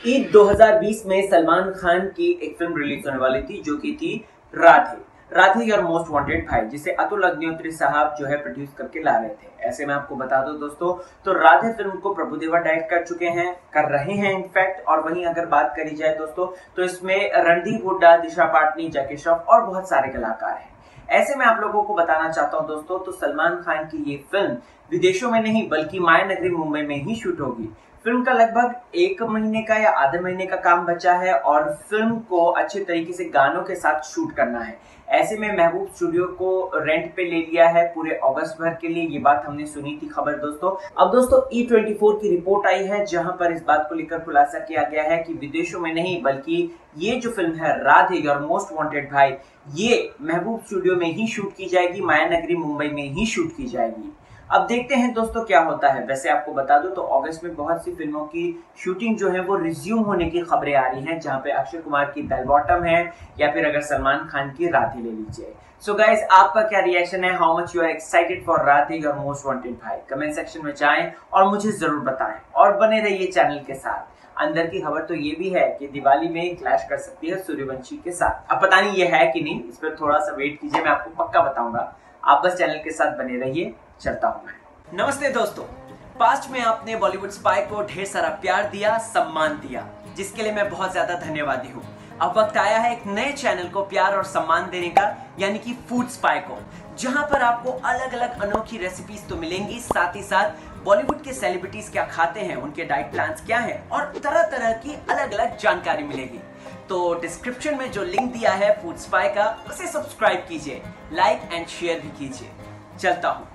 ईद 2020 में सलमान खान की एक फिल्म रिलीज होने वाली थी जो कि थी Radhe Radhe your most wanted Bhai, जिसे अतुल अग्निहोत्री साहब जो है प्रोड्यूस करके ला रहे थे। ऐसे में आपको बता दो दोस्तों, तो राधे फिल्म को प्रभुदेवा डायरेक्ट कर चुके हैं, कर रहे हैं इनफैक्ट। और वहीं अगर बात करी जाए दोस्तों, तो इसमें रणदीप हुड्डा, दिशा पाटनी, जैकी श्रॉफ और बहुत सारे कलाकार हैं। ऐसे में आप लोगों को बताना चाहता हूं दोस्तों, तो सलमान खान की ये फिल्म विदेशों में नहीं बल्कि माया नगरी मुंबई में ही शूट होगी। फिल्म का लगभग 1 महीने का या आधे महीने का काम बचा है और फिल्म को अच्छे तरीके से गानों के साथ शूट करना है। ऐसे में महबूब स्टूडियो को रेंट पे ले लिया है पूरे अगस्त भर के लिए। ये बात हमने सुनी थी खबर दोस्तों। अब दोस्तों E24 की रिपोर्ट आई है जहां पर इस बात को लेकर खुलासा किया गया है कि विदेशों में नहीं बल्कि ये जो फिल्म है राधे योर मोस्ट वांटेड भाई, ये महबूब स्टूडियो में ही शूट की जाएगी, माया नगरी मुंबई में ही शूट की जाएगी। अब देखते हैं दोस्तों क्या होता है। वैसे आपको बता दूं तो अगस्त में बहुत सी फिल्मों की शूटिंग जो है वो रिज्यूम होने की खबरें आ रही हैं, जहां पे अक्षय कुमार की बेल बॉटम है या फिर अगर सलमान खान की राधे ले लीजिए। सो गाइस, आपका क्या रिएक्शन है? How much you are excited for Radhe your most wanted Bhai? Comment section में जाएं और मुझे जरूर बताएं और बने रहिए चैनल के साथ। अंदर की खबर तो ये भी है कि दिवाली में क्लैश कर सकती है सूर्यवंशी के साथ। अब पता नहीं ये है कि नहीं, इस पर थोड़ा सा वेट कीजिए, मैं आपको पक्का बताऊंगा। आप बस चैनल के साथ बने रहिए, चलता हूं मैं। नमस्ते दोस्तों, पास्ट में आपने बॉलीवुड स्पाई को ढेर सारा प्यार दिया, सम्मान दिया, जिसके लिए मैं बहुत ज्यादा धन्यवादी हूँ। अब वक्त आया है एक नए चैनल को प्यार और सम्मान देने का, यानी कि फूड स्पाई को, जहां पर आपको अलग अलग अनोखी रेसिपीज तो मिलेंगी, साथ ही साथ बॉलीवुड के सेलिब्रिटीज क्या खाते हैं, उनके डाइट प्लान्स क्या हैं और तरह तरह की अलग अलग जानकारी मिलेगी। तो डिस्क्रिप्शन में जो लिंक दिया है फूड स्पाई का, उसे सब्सक्राइब कीजिए, लाइक एंड शेयर भी कीजिए। चलता हूं।